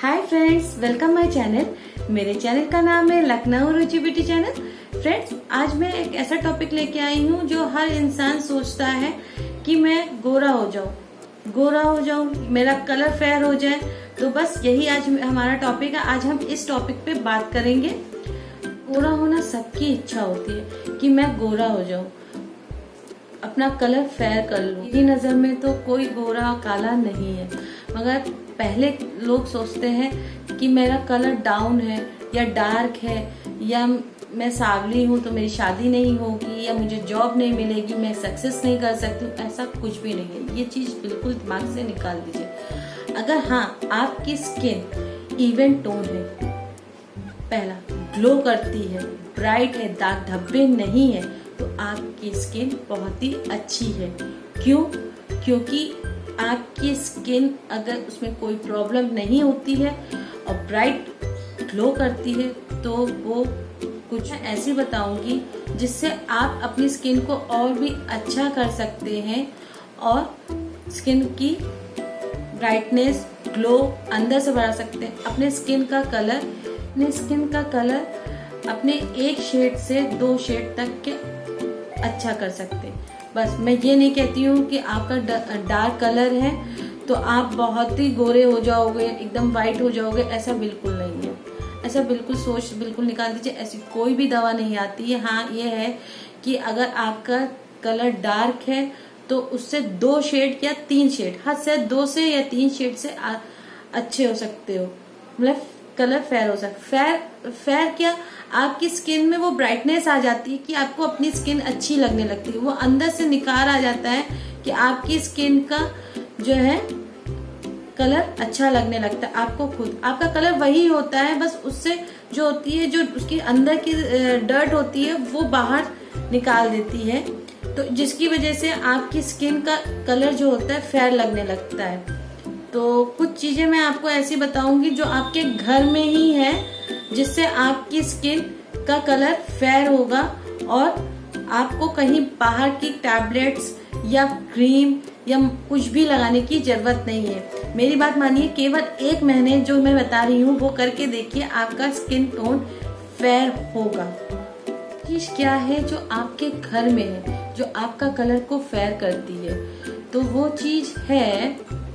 Hi friends, welcome my channel. मेरे channel का नाम है Lucknow Ruchi beauty channel. Friends, आज मैं एक ऐसा टॉपिक लेके आई हूँ जो हर इंसान सोचता है कि मैं गोरा हो जाऊं, मेरा कलर फेयर हो जाए। तो बस यही आज हमारा टॉपिक है। आज हम इस टॉपिक पे बात करेंगे। गोरा होना सबकी इच्छा होती है कि मैं गोरा हो जाऊं, अपना कलर फेयर कर लूं। मेरी नजर में तो कोई गोरा काला नहीं है, मगर पहले लोग सोचते हैं कि मेरा कलर डाउन है या डार्क है, या मैं सांवली हूँ तो मेरी शादी नहीं होगी, या मुझे जॉब नहीं मिलेगी, मैं सक्सेस नहीं कर सकती हूँ। ऐसा कुछ भी नहीं है। ये चीज बिल्कुल दिमाग से निकाल दीजिए। अगर हाँ, आपकी स्किन इवन टोन है, पहला ग्लो करती है, ब्राइट है, दाग धब्बे नहीं है, तो आपकी स्किन बहुत ही अच्छी है। क्यों? क्योंकि आपकी स्किन अगर उसमें कोई प्रॉब्लम नहीं होती है और ब्राइट ग्लो करती है, तो वो कुछ ऐसी बताऊंगी जिससे आप अपनी स्किन को और भी अच्छा कर सकते हैं और स्किन की ब्राइटनेस, ग्लो अंदर से बढ़ा सकते हैं। अपने स्किन का कलर अपने एक शेड से 2 शेड तक के अच्छा कर सकते हैं। बस मैं ये नहीं कहती हूँ कि आपका डार्क कलर है तो आप बहुत ही गोरे हो जाओगे, एकदम वाइट हो जाओगे। ऐसा बिल्कुल नहीं है। ऐसा बिल्कुल सोच बिल्कुल निकाल दीजिए। ऐसी कोई भी दवा नहीं आती है। हाँ, ये है कि अगर आपका कलर डार्क है तो उससे 2 शेड या 3 शेड, हद से 2 से या 3 शेड से अच्छे हो सकते हो, मतलब कलर फेयर हो सकता। फेयर क्या, आपकी स्किन में वो ब्राइटनेस आ जाती है कि आपको अपनी स्किन अच्छी लगने लगती है। वो अंदर से निखार आ जाता है कि आपकी स्किन का जो है कलर अच्छा लगने लगता है आपको खुद। आपका कलर वही होता है, बस उससे जो होती है, जो उसकी अंदर की डर्ट होती है, वो बाहर निकाल देती है, तो जिसकी वजह से आपकी स्किन का कलर जो होता है फेयर लगने लगता है। तो कुछ चीजें मैं आपको ऐसी बताऊंगी जो आपके घर में ही है, जिससे आपकी स्किन का कलर फेयर होगा और आपको कहीं बाहर की टैबलेट्स या क्रीम या कुछ भी लगाने की जरूरत नहीं है। मेरी बात मानिए, केवल 1 महीने जो मैं बता रही हूँ वो करके देखिए, आपका स्किन टोन फेयर होगा। चीज क्या है जो आपके घर में है, जो आपका कलर को फेयर करती है, तो वो चीज है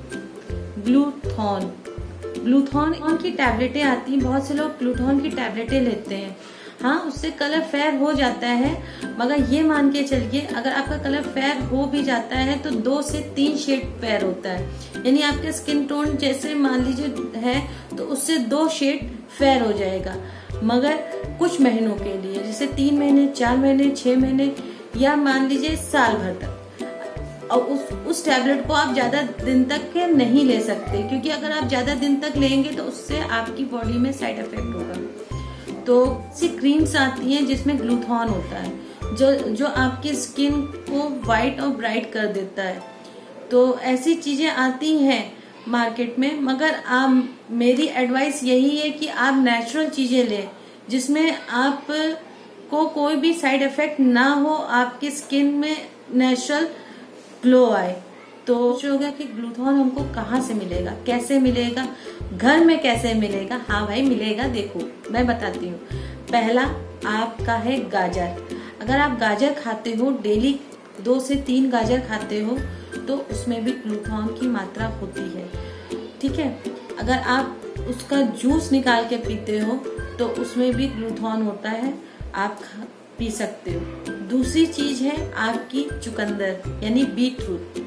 ग्लूथॉन की टैबलेटें आती हैं। बहुत से लोग ग्लूथॉन की टैबलेटें लेते हैं। हाँ, उससे कलर फेयर हो जाता है, मगर ये मान के चलिए, अगर आपका कलर फेयर हो भी जाता है तो 2 से 3 शेड फेयर होता है। यानी आपका स्किन टोन जैसे मान लीजिए है, तो उससे 2 शेड फेयर हो जाएगा, मगर कुछ महीनों के लिए, जैसे 3 महीने, 4 महीने, 6 महीने, या मान लीजिए साल भर तक। और उस टैबलेट को आप ज्यादा दिन तक के नहीं ले सकते, क्योंकि अगर आप ज्यादा दिन तक लेंगे तो उससे आपकी बॉडी में साइड इफेक्ट होगा। तो ऐसी क्रीम्स आती हैं जिसमें ग्लूथॉन होता है, जो आपकी स्किन को व्हाइट और ब्राइट कर देता है। तो ऐसी चीजें आती हैं मार्केट में, मगर मेरी एडवाइस यही है कि आप नेचुरल चीजें लें, जिसमें आप को कोई भी साइड इफेक्ट ना हो, आपकी स्किन में नेचुरल ग्लो आए। तो होगा कि ग्लूथॉन हमको कहाँ से मिलेगा, कैसे मिलेगा, घर में कैसे मिलेगा? हाँ भाई, मिलेगा। देखो, मैं बताती हूँ। पहला आपका है गाजर। अगर आप गाजर खाते हो, डेली 2 से 3 गाजर खाते हो, तो उसमें भी ग्लूथॉन की मात्रा होती है। ठीक है। अगर आप उसका जूस निकाल के पीते हो तो उसमें भी ग्लूथॉन होता है, आप पी सकते हो। दूसरी चीज है आपकी चुकंदर, यानी बीटरूट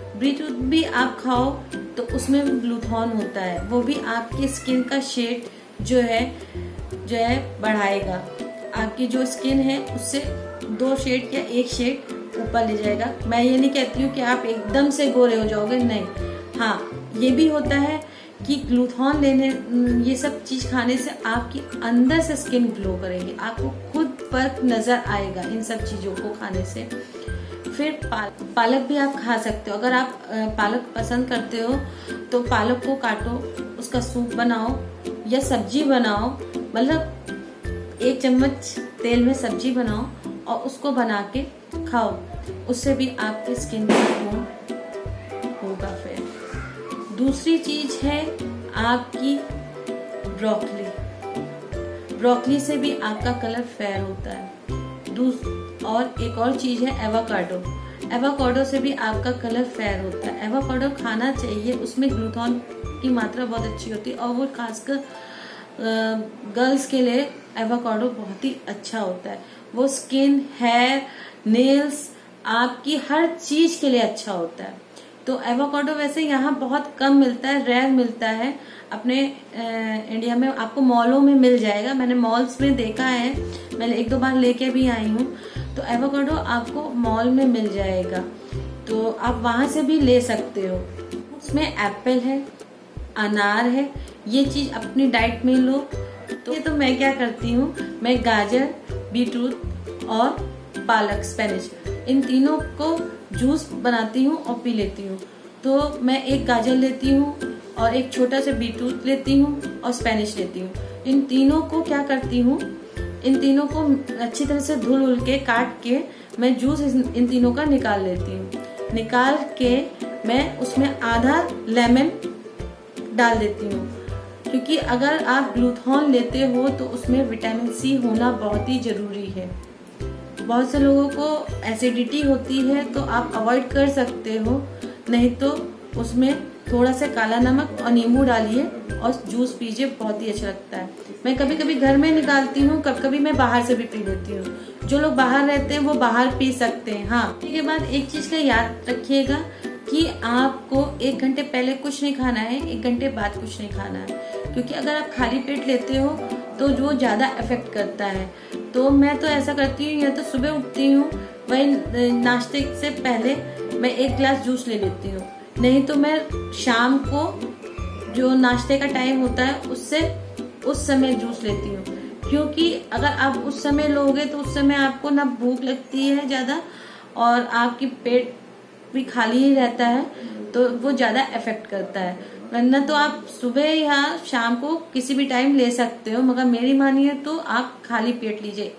भी आप खाओ तो उसमें भी ग्लूथॉन होता है। वो भी आपकी स्किन का शेड जो है बढ़ाएगा। आपकी जो स्किन है उससे 2 शेड या 1 शेड ऊपर ले जाएगा। मैं ये नहीं कहती हूँ कि आप एकदम से गोरे हो जाओगे, नहीं। हाँ, ये भी होता है कि ग्लूथॉन ये सब चीज खाने से आपकी अंदर से स्किन ग्लो करेगी। आपको खुद फर्क नजर आएगा इन सब चीजों को खाने से। फिर पालक भी आप खा सकते हो। अगर आप पालक पसंद करते हो तो पालक को काटो, उसका सूप बनाओ या सब्जी बनाओ, मतलब 1 चम्मच तेल में सब्जी बनाओ और उसको बना के खाओ। उससे भी आपकी स्किन का टोन होगा फेयर। दूसरी चीज है आपकी ब्रोकली से भी आपका कलर फेयर होता है। और एक और चीज है एवोकाडो से भी आपका कलर फेयर होता है। एवोकाडो खाना चाहिए, उसमें ग्लूटोन की मात्रा बहुत अच्छी होती है और वो खासकर गर्ल्स के लिए एवोकाडो बहुत ही अच्छा होता है। वो स्किन, हेयर, नेल्स, आपकी हर चीज के लिए अच्छा होता है। तो एवोकाडो वैसे यहाँ बहुत कम मिलता है, रेयर मिलता है। अपने इंडिया में आपको मॉलों में मिल जाएगा, मैंने मॉल्स में देखा है, मैंने 1-2 बार लेके भी आई हूँ। तो एवोकाडो आपको मॉल में मिल जाएगा, तो आप वहां से भी ले सकते हो। उसमें एप्पल है, अनार है, ये चीज अपनी डाइट में लो। तो मैं क्या करती हूँ, मैं गाजर, बीटरूट और पालक, स्पेनिश, इन तीनों को जूस बनाती हूँ और पी लेती हूँ। तो मैं एक गाजर लेती हूँ और एक छोटा सा बीटरूट लेती हूँ और स्पेनिश लेती हूँ। इन तीनों को क्या करती हूँ, इन तीनों को अच्छी तरह से धुल के काट के मैं जूस इन तीनों का निकाल लेती हूँ। निकाल के मैं उसमें आधा लेमन डाल देती हूँ, क्योंकि अगर आप ग्लूथॉन लेते हो तो उसमें विटामिन सी होना बहुत ही जरूरी है। बहुत से लोगों को एसिडिटी होती है तो आप अवॉइड कर सकते हो, नहीं तो उसमें थोड़ा सा काला नमक और नींबू डालिए और जूस पीजिए, बहुत ही अच्छा लगता है। मैं कभी कभी घर में निकालती हूँ, कभी कभी मैं बाहर से भी पी लेती हूँ। जो लोग बाहर रहते हैं वो बाहर पी सकते हैं। हाँ, इसके बाद एक चीज का याद रखिएगा कि आपको 1 घंटे पहले कुछ नहीं खाना है, 1 घंटे बाद कुछ नहीं खाना है, क्योंकि अगर आप खाली पेट लेते हो तो जो ज्यादा इफेक्ट करता है। तो मैं तो ऐसा करती हूँ, या तो सुबह उठती हूँ, वही नाश्ते से पहले मैं 1 गिलास जूस ले लेती हूँ, नहीं तो मैं शाम को जो नाश्ते का टाइम होता है उस समय जूस लेती हूँ। क्योंकि अगर आप उस समय लोगे तो उस समय आपको ना भूख लगती है ज्यादा और आपकी पेट भी खाली ही रहता है, तो वो ज्यादा इफेक्ट करता है। वरना तो आप सुबह या शाम को किसी भी टाइम ले सकते हो, मगर मेरी मानिए तो आप खाली पेट लीजिए।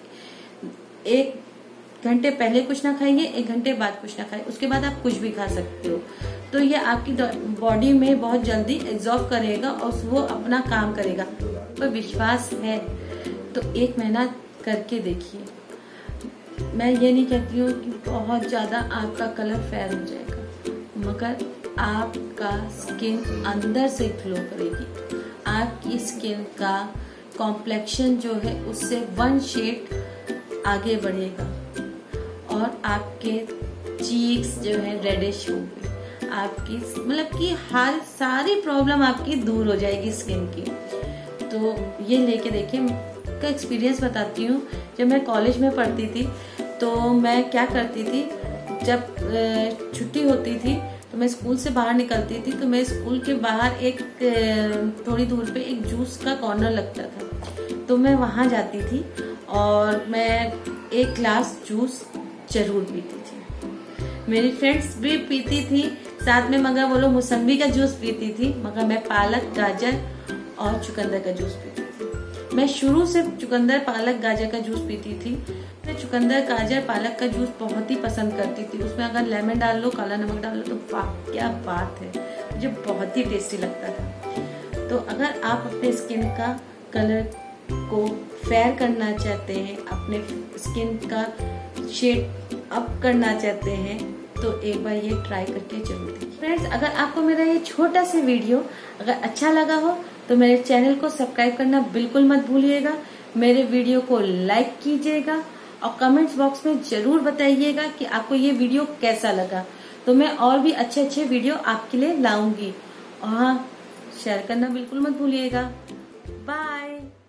1 घंटे पहले कुछ ना खाइए, 1 घंटे बाद कुछ ना खाइए, उसके बाद आप कुछ भी खा सकते हो। तो ये आपकी बॉडी में बहुत जल्दी एब्जॉर्ब करेगा और वो अपना काम करेगा। पर विश्वास है तो 1 महीना करके देखिए। मैं ये नहीं कहती हूँ कि बहुत ज्यादा आपका कलर फेयर हो जाएगा, मगर आपका स्किन अंदर से ग्लो करेगी। आपकी स्किन का कॉम्प्लेक्शन जो है उससे 1 शेड आगे बढ़ेगा और आपके चीक्स जो है रेडिश होंगे। आपकी मतलब कि हर सारी प्रॉब्लम आपकी दूर हो जाएगी स्किन की। तो ये लेके देखिए, का एक्सपीरियंस बताती हूँ। जब मैं कॉलेज में पढ़ती थी तो मैं क्या करती थी, जब छुट्टी होती थी तो मैं स्कूल से बाहर निकलती थी, तो मैं स्कूल के बाहर एक थोड़ी दूर पे एक जूस का कॉर्नर लगता था, तो मैं वहां जाती थी और मैं 1 ग्लास जूस जरूर पीती थी। मेरी फ्रेंड्स भी पीती थी साथ में, मगर वो लोग मौसम्बी का जूस पीती थी, मगर मैं पालक, गाजर और चुकंदर का जूस पीती थी। मैं शुरू से चुकंदर, पालक, गाजर का जूस पीती थी। मैं चुकंदर, गाजर, पालक का जूस बहुत ही पसंद करती थी। उसमें अगर लेमन डाल लो, काला नमक डाल लो तो वाह क्या बात है, मुझे बहुत ही टेस्टी लगता था। तो अगर आप अपने स्किन का कलर को फेयर करना चाहते हैं, अपने स्किन का शेड अप करना चाहते हैं, तो एक बार ये ट्राई करके जरूर देखिए। फ्रेंड्स, अगर आपको मेरा ये छोटा सा वीडियो अगर अच्छा लगा हो तो मेरे चैनल को सब्सक्राइब करना बिल्कुल मत भूलिएगा। मेरे वीडियो को लाइक कीजिएगा और कमेंट्स बॉक्स में जरूर बताइएगा कि आपको ये वीडियो कैसा लगा। तो मैं और भी अच्छे अच्छे वीडियो आपके लिए लाऊंगी। और हाँ, शेयर करना बिल्कुल मत भूलिएगा। बाय।